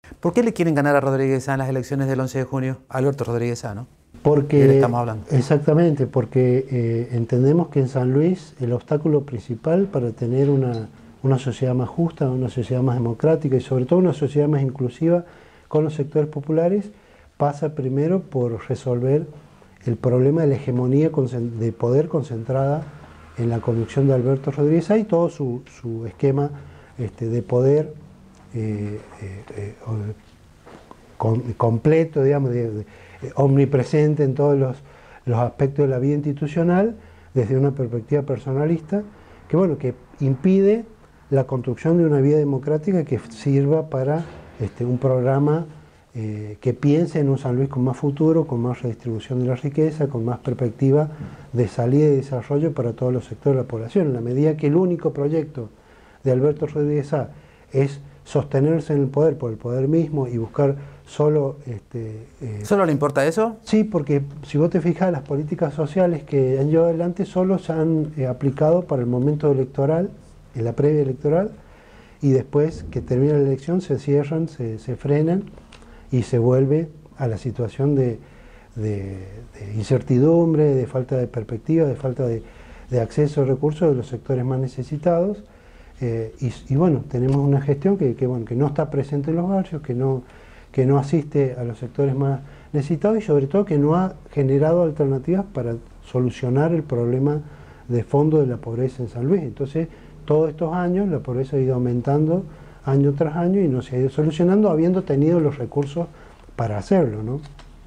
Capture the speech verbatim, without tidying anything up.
¿Por qué le quieren ganar a Rodríguez Sá en las elecciones del once de junio? Alberto Rodríguez Sá, ¿no? Porque, ¿De qué le estamos hablando? exactamente, porque eh, entendemos que en San Luis el obstáculo principal para tener una, una sociedad más justa, una sociedad más democrática y sobre todo una sociedad más inclusiva con los sectores populares pasa primero por resolver el problema de la hegemonía de poder concentrada en la conducción de Alberto Rodríguez Sá y todo su, su esquema este, de poder eh, eh, eh, con, completo, digamos, de, de, omnipresente en todos los, los aspectos de la vida institucional desde una perspectiva personalista que, bueno, que impide la construcción de una vida democrática que sirva para este, un programa eh, que piense en un San Luis con más futuro, con más redistribución de la riqueza, con más perspectiva de salida y desarrollo para todos los sectores de la población. En la medida que el único proyecto de Alberto Rodríguez Sá es sostenerse en el poder por el poder mismo y buscar solo... Este, eh, ¿Solo le importa eso? Sí, porque si vos te fijas, las políticas sociales que han llevado adelante solo se han eh, aplicado para el momento electoral, en la previa electoral, y después que termina la elección se cierran, se, se frenan y se vuelve a la situación de, de, de incertidumbre, de falta de perspectiva, de falta de, de acceso a recursos de los sectores más necesitados. Eh, y, y bueno, tenemos una gestión que, que, bueno, que no está presente en los barrios, que no, que no asiste a los sectores más necesitados y sobre todo que no ha generado alternativas para solucionar el problema de fondo de la pobreza en San Luis. Entonces, todos estos años la pobreza ha ido aumentando año tras año y no se ha ido solucionando habiendo tenido los recursos para hacerlo, ¿no?